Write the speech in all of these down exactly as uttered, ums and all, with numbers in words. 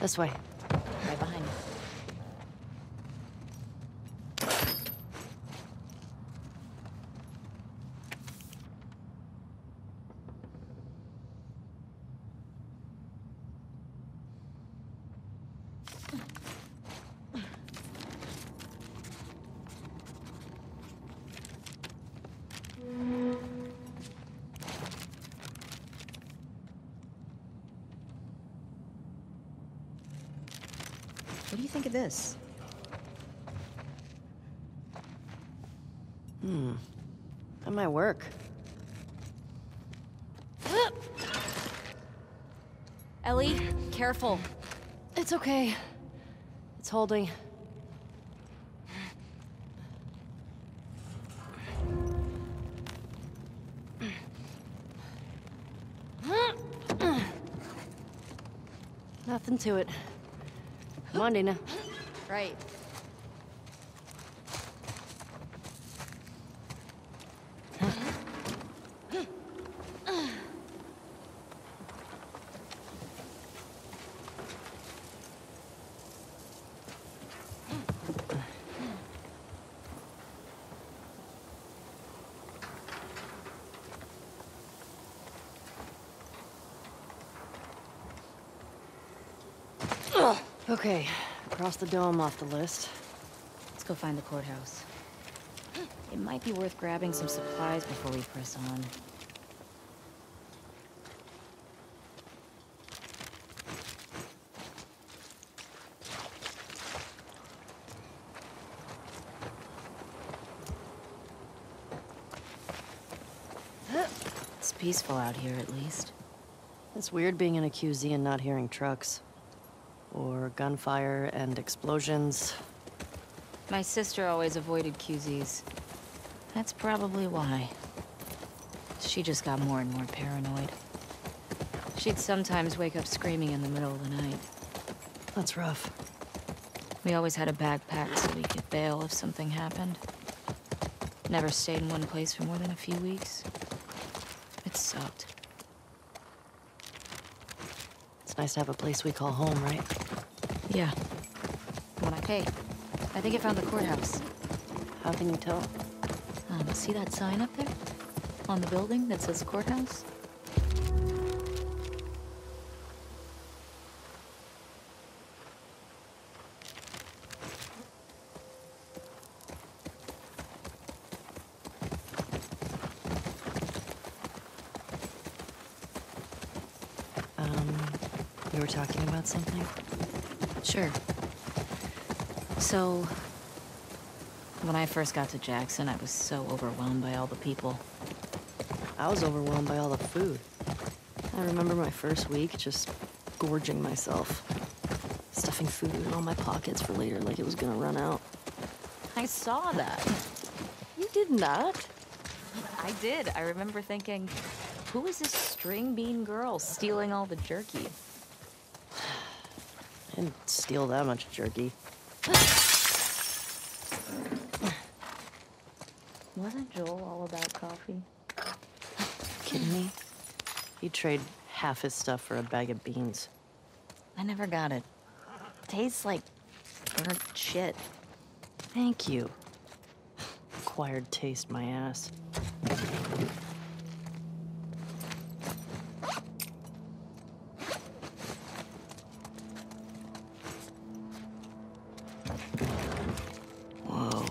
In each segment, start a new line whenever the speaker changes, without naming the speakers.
This way.
Right behind you. What do you think of this?
Hmm. That might work.
Ellie, careful.
It's okay. It's holding. Nothing to it. Come on, Dina.
Right.
Okay, cross the dome off the list.
Let's go find the courthouse. It might be worth grabbing some supplies before we press on. It's peaceful out here, at least.
It's weird being in a Q Z and not hearing trucks. Or gunfire and explosions.
My sister always avoided Q Zs. That's probably why. She just got more and more paranoid. She'd sometimes wake up screaming in the middle of the night.
That's rough.
We always had a backpack so we could bail if something happened. Never stayed in one place for more than a few weeks. It sucked.
It's nice to have a place we call home, right?
Yeah. When I hey, I think I found the courthouse.
How can you tell?
Um, see that sign up there? On the building that says courthouse?
Um, you were talking about something?
Sure. So, when I first got to Jackson, I was so overwhelmed by all the people.
I was overwhelmed by all the food. I remember my first week just gorging myself. Stuffing food in all my pockets for later like it was gonna run out.
I saw that.
You did not.
I did. I remember thinking, who is this string bean girl stealing all the jerky?
I didn't steal that much jerky.
Wasn't Joel all about coffee?
Kidding me? He'd trade half his stuff for a bag of beans.
I never got it. Tastes like burnt shit.
Thank you. Acquired taste, my ass. Whoa.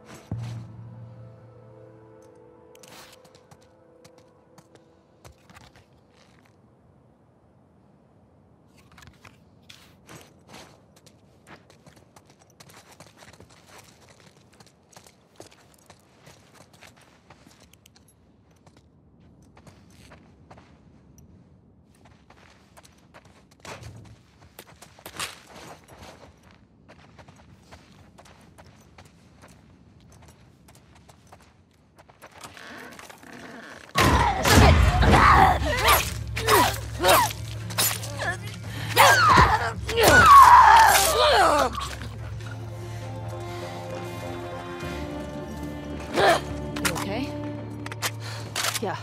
You okay?
Yeah.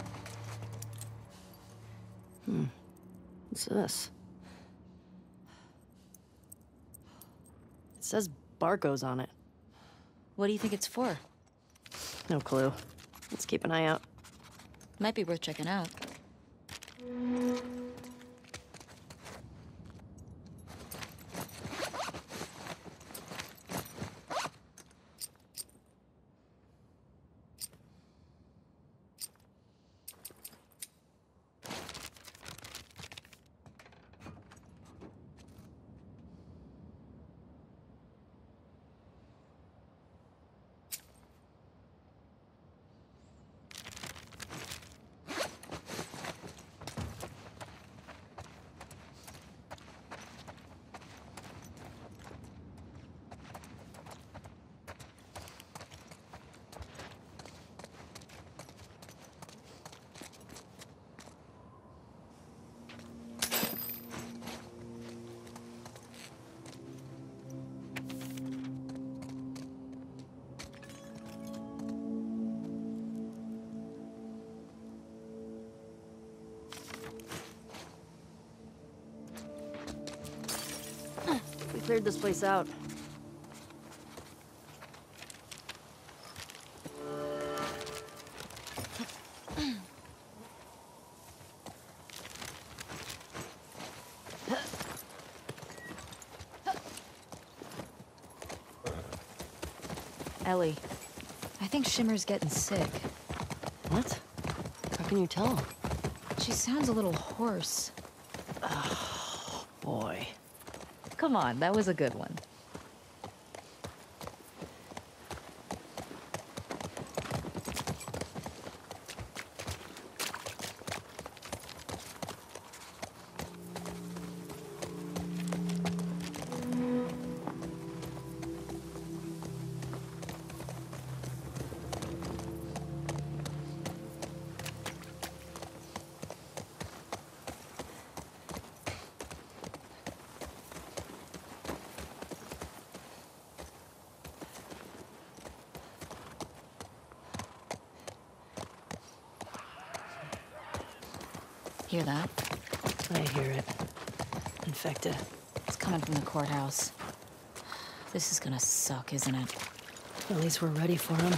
Hmm. What's this? It says Barco's on it.
What do you think it's for?
No clue. Let's keep an eye out.
Might be worth checking out.
We cleared this place out.
Ellie, I think Shimmer's getting sick.
What? How can you tell?
She sounds a little hoarse.
Oh, boy.
Come on, that was a good one. Hear that?
I hear it. Infected.
It's coming from the courthouse. This is gonna suck, isn't it?
At least we're ready for him.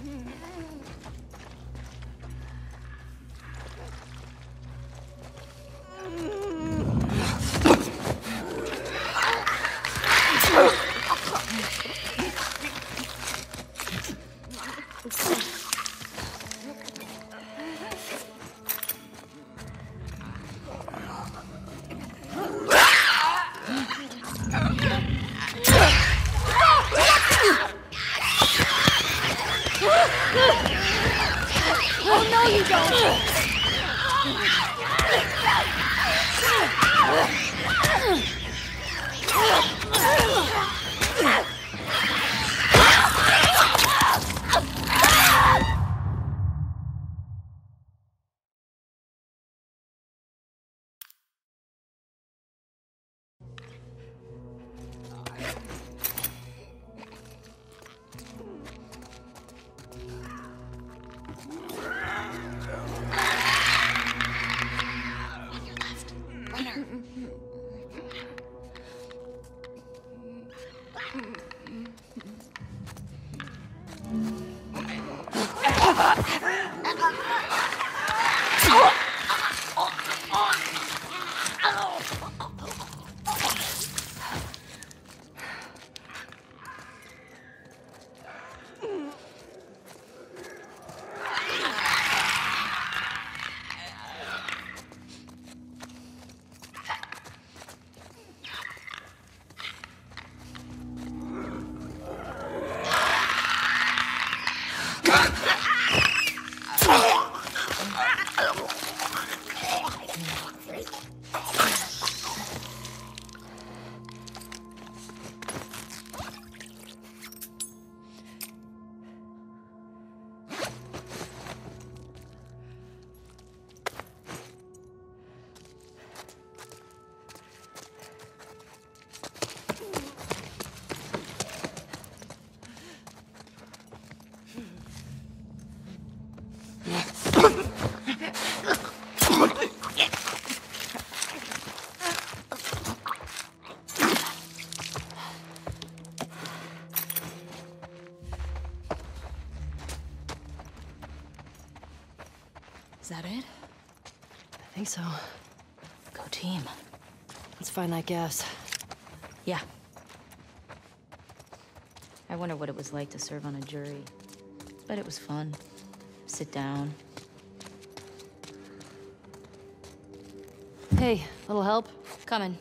Oh, no, you don't! Is that it?
I think so.
Go team.
Let's find that gas.
Yeah. I wonder what it was like to serve on a jury. Bet it was fun. Sit down.
Hey, little help?
Coming.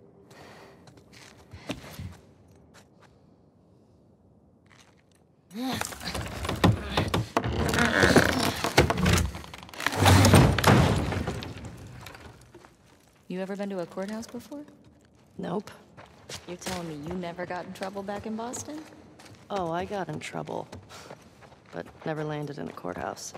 You ever been to a courthouse before?
Nope.
You're telling me you never got in trouble back in Boston?
Oh, I got in trouble. But never landed in a courthouse.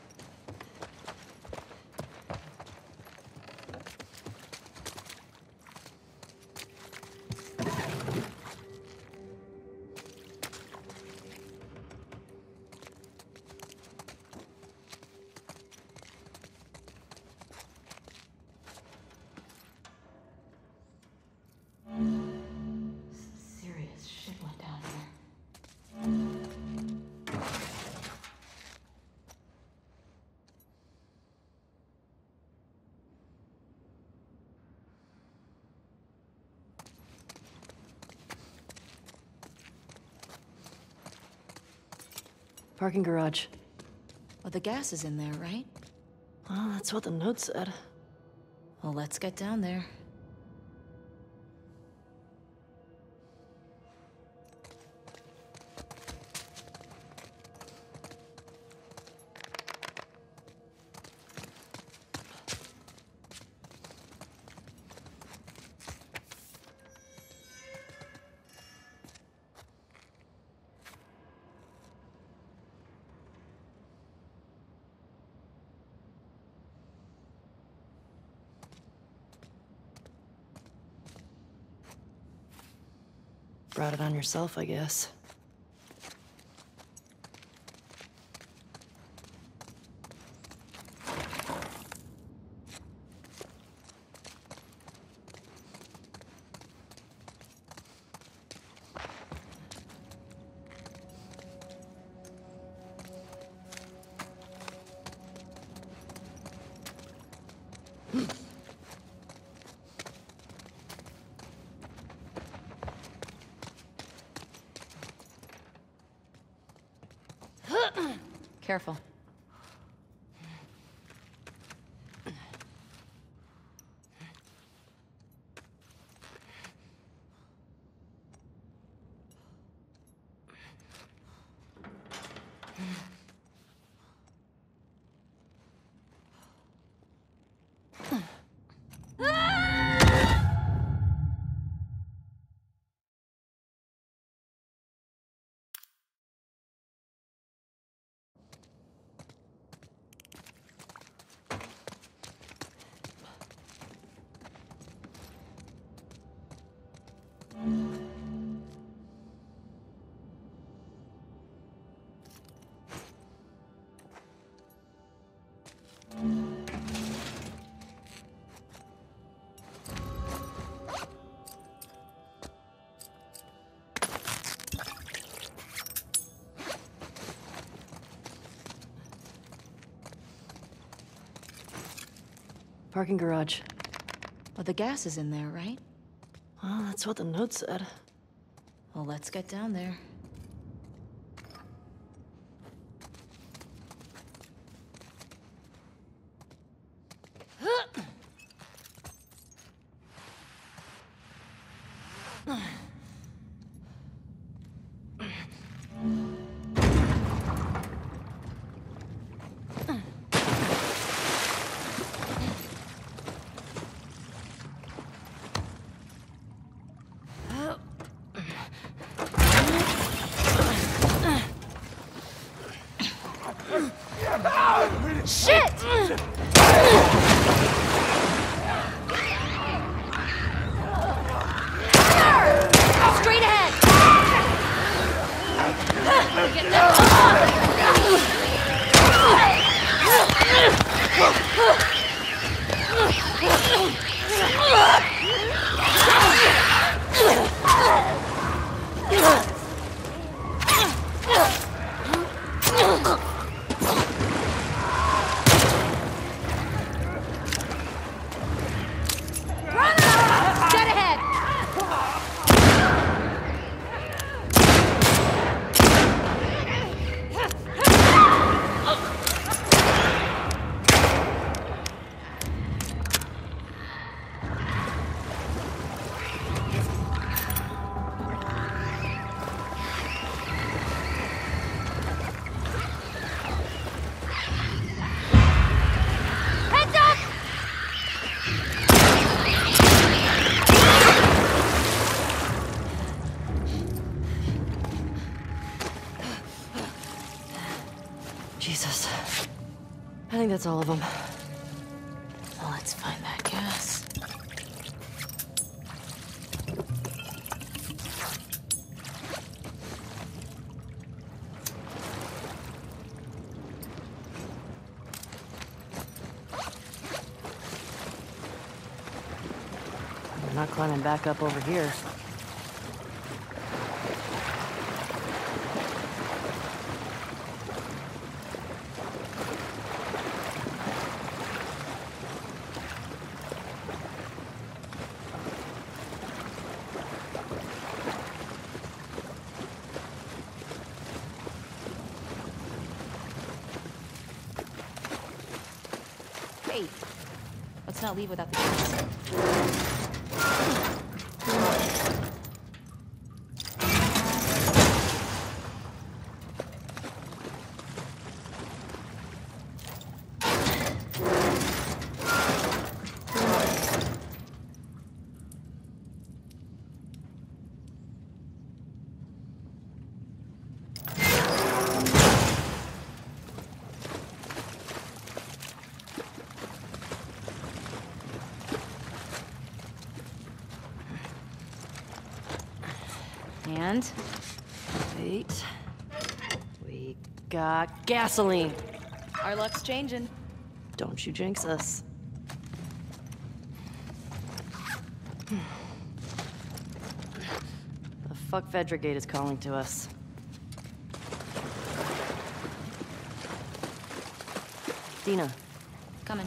Serious shit went down here.
Parking garage.
Well, the gas is in there, right?
Well, that's what the note said.
Well, let's get down there.
Brought it on yourself, I guess.
Careful.
Parking garage.
Well, the gas is in there, right?
Well, that's what the note said.
Well, let's get down there.
Shit! Straight ahead! Dead ahead! Heads up!
Jesus. I think that's all of them.
Well, let's find that gas.
I'm not climbing back up over here.
Wait. Let's not leave without the gas. And?
Wait. We got gasoline.
Our luck's changing.
Don't you jinx us. The fuck Vedragate is calling to us. Dina.
Coming.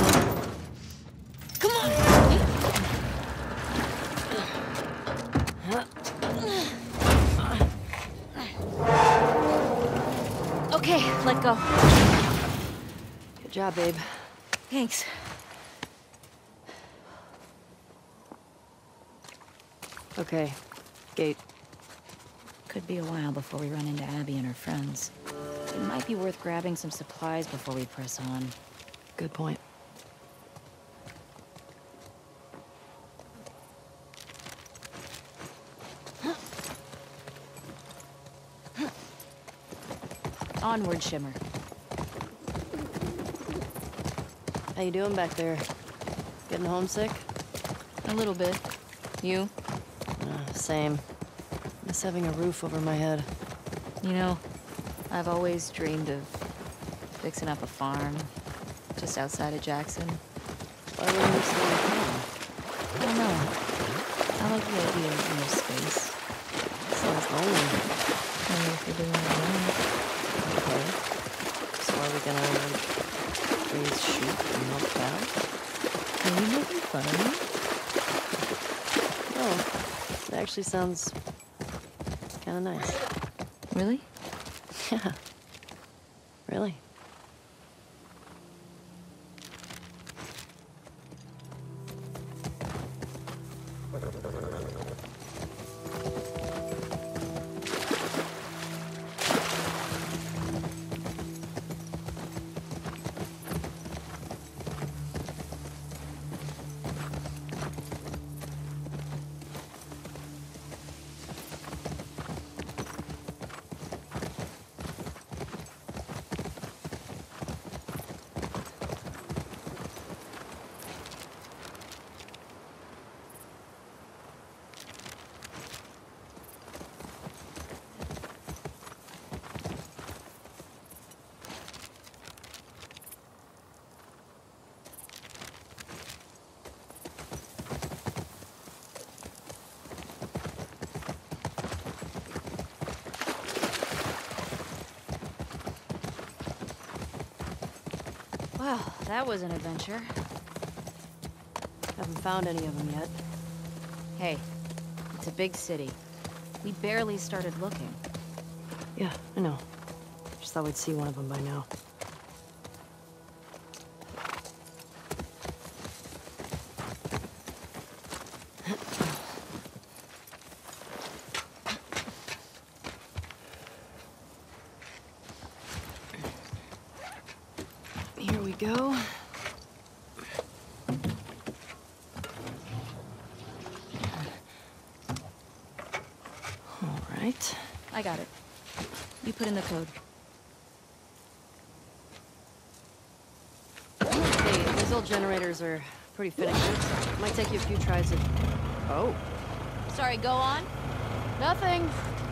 Come on!
Let go.
Good job, babe.
Thanks.
Okay, gate.
Could be a while before we run into Abby and her friends. It might be worth grabbing some supplies before we press on.
Good point.
Onward, Shimmer.
How you doing back there? Getting homesick?
A little bit. You?
Uh, same. Miss having a roof over my head.
You know, I've always dreamed of fixing up a farm just outside of Jackson.
Why wouldn't you stay at home?
I don't know. I like the idea of more space.
Sounds lonely.
Only if you're doing it alone.
Okay. So are we gonna, like, raise sheep and milk cows?
Are you making fun of me?
No. It actually sounds kinda nice.
Really?
Yeah. Really.
Wow, that was an adventure.
Haven't found any of them yet.
Hey, it's a big city. We barely started looking.
Yeah, I know. Just thought we'd see one of them by now. Here we go. All right.
I got it. You put in the code.
Hey, these old generators are pretty finicky. It might take you a few tries to... Oh.
Sorry, go on.
Nothing.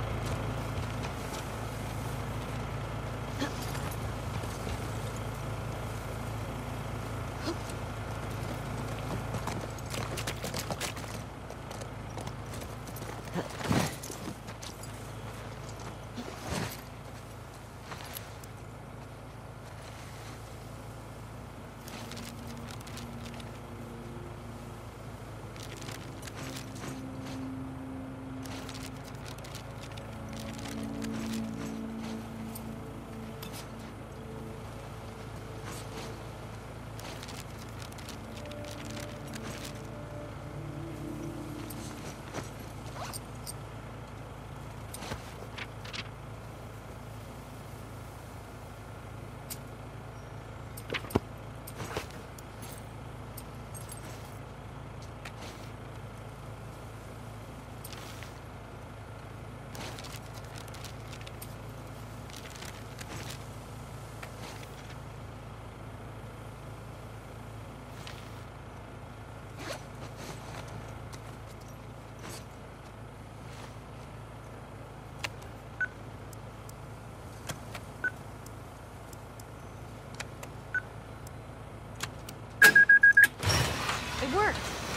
It worked.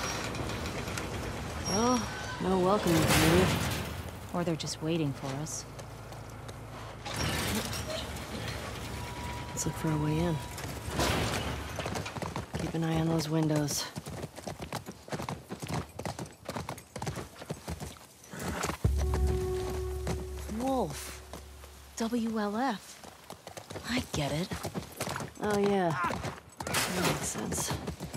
Well, no welcoming for me.
Or they're just waiting for us.
Let's look for a way in. Keep an eye on those windows.
Wolf. W L F. I get it.
Oh, yeah. That makes sense.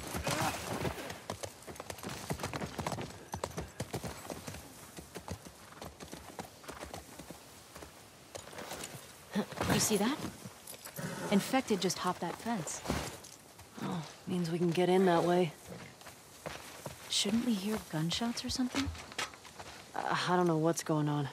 You see that? Infected just hopped that fence.
Oh, means we can get in that way.
Shouldn't we hear gunshots or something?
Uh, I don't know what's going on.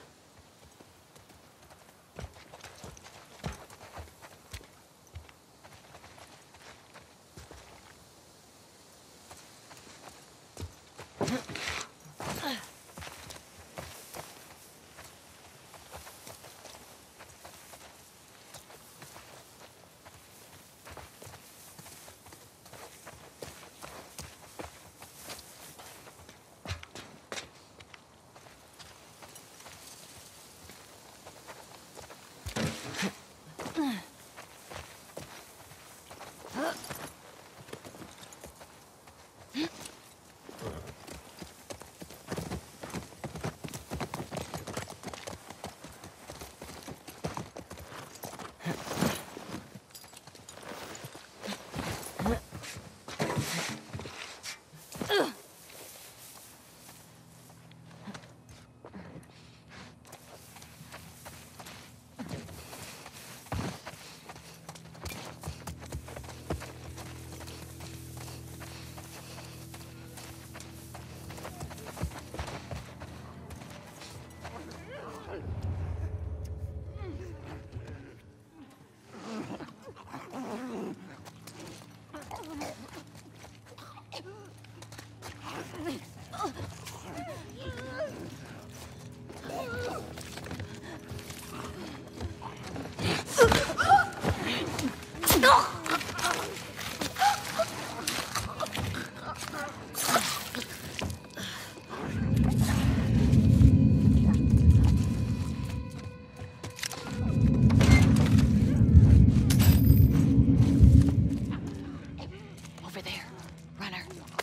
Over there. Runner.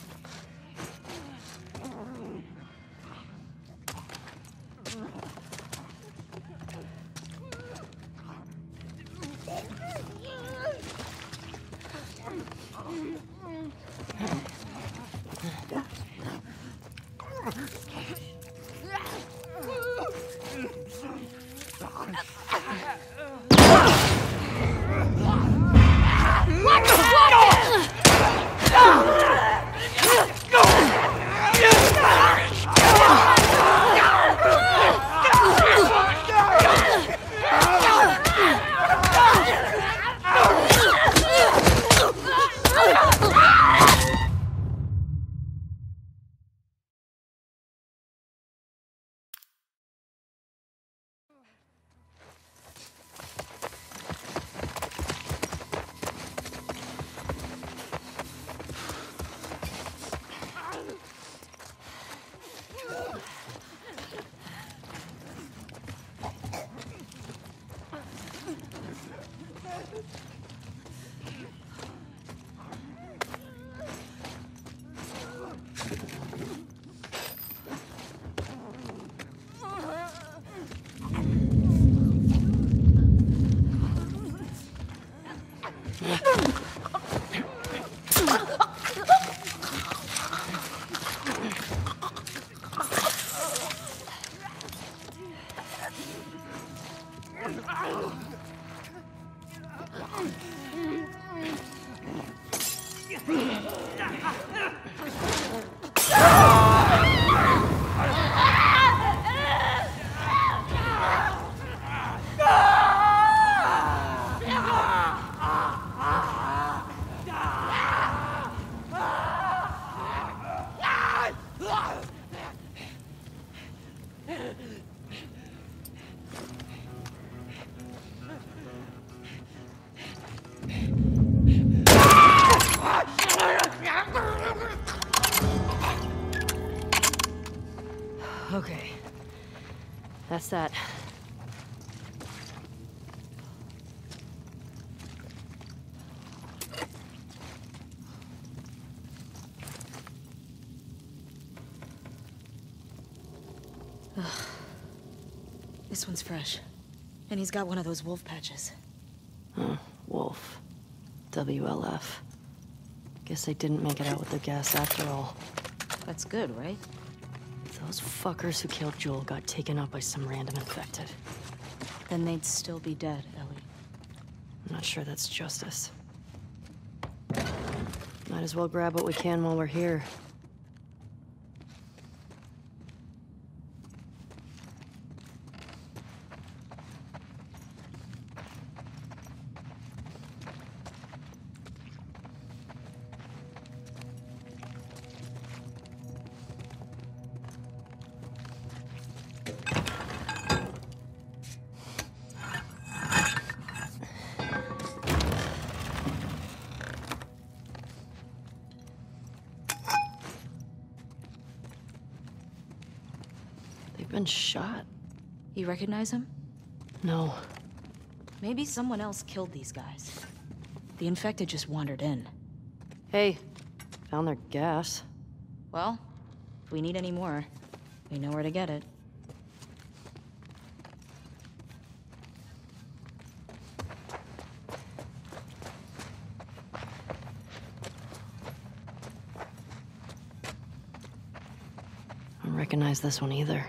Okay. That's that.
This one's fresh. And he's got one of those wolf patches.
Oh, Wolf. W L F. Guess they didn't make it out with the gas after all.
That's good, right?
Those fuckers who killed Joel got taken up by some random infected.
Then they'd still be dead, Ellie.
I'm not sure that's justice. Might as well grab what we can while we're here. Been shot?
You recognize him?
No.
Maybe someone else killed these guys. The infected just wandered in.
Hey, found their gas.
Well, if we need any more, we know where to get it.
I don't recognize this one either.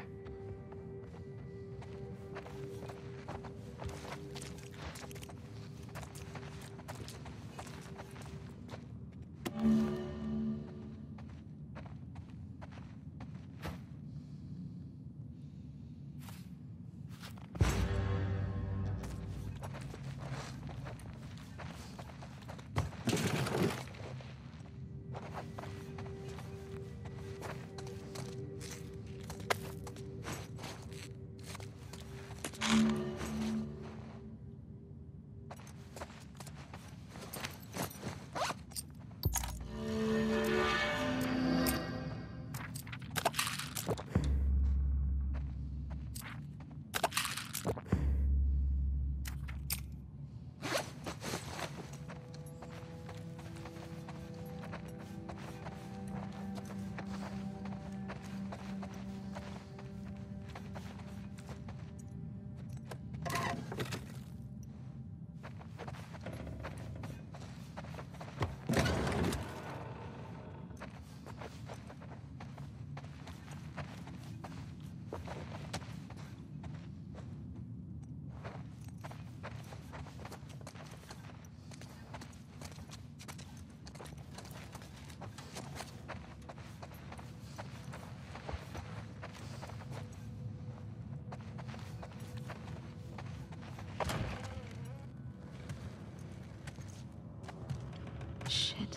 Shit.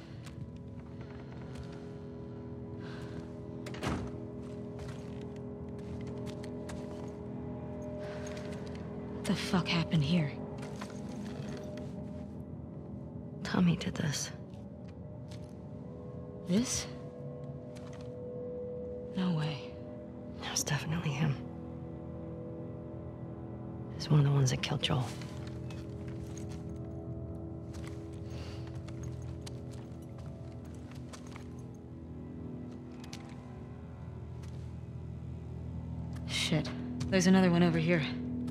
What the fuck happened here?
Tommy did this.
This? No way.
It was definitely him. He's one of the ones that killed Joel.
Shit. There's another one over here.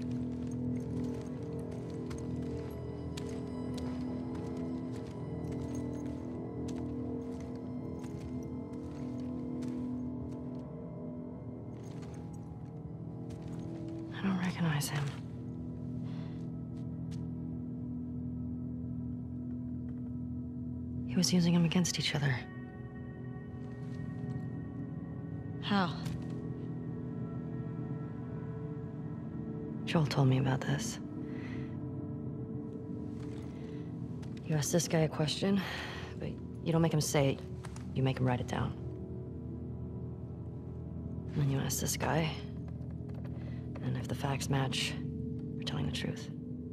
I don't recognize him. He was using them against each other.
How?
Joel told me about this. You ask this guy a question, but you don't make him say it, you make him write it down. And then you ask this guy, and if the facts match, you're telling the truth.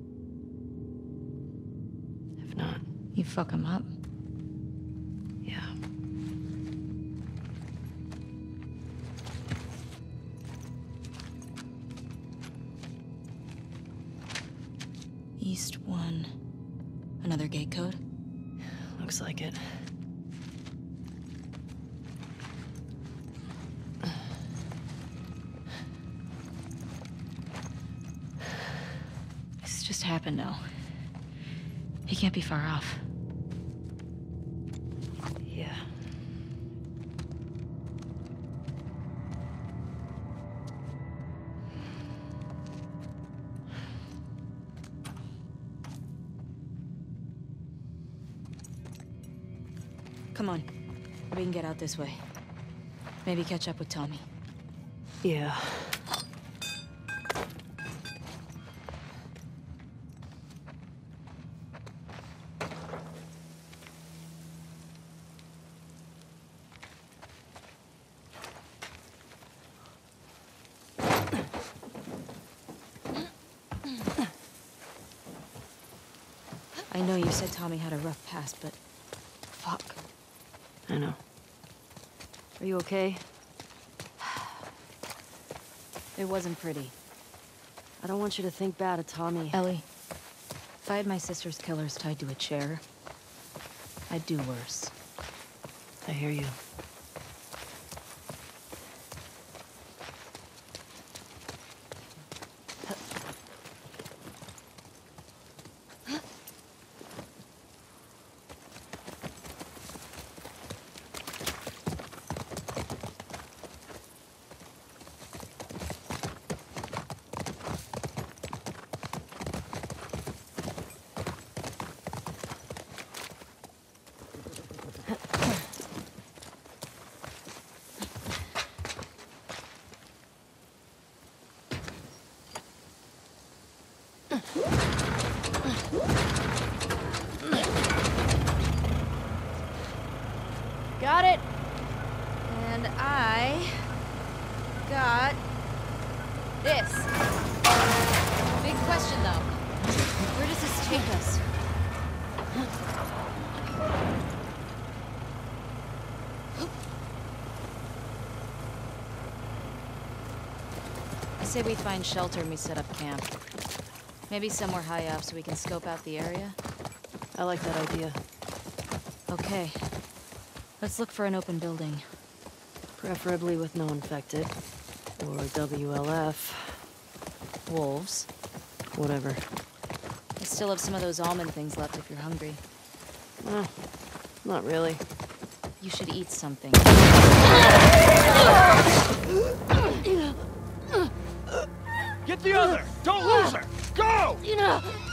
If not,
You fuck him up?
yeah.
East one. Another gate code?
Looks like it.
This just happened now. He can't be far off.
Yeah.
Come on. We can get out this way. Maybe catch up with Tommy.
Yeah.
I know you said Tommy had a rough past, but... fuck.
I know. Are you okay?
It wasn't pretty.
I don't want you to think bad of Tommy.
Ellie, if I had my sister's killers tied to a chair, I'd do worse.
I hear you.
Got it.
And I... got...
This. Big question, though. Where does this take us?
I say we find shelter and we set up camp. Maybe somewhere high up so we can scope out the area.
I like that idea.
Okay. Let's look for an open building.
Preferably with no infected. Or W L F.
Wolves.
Whatever.
I still have some of those almond things left if you're hungry.
Eh, not really.
You should eat something.
Get the other! Don't lose her! Go!
You know.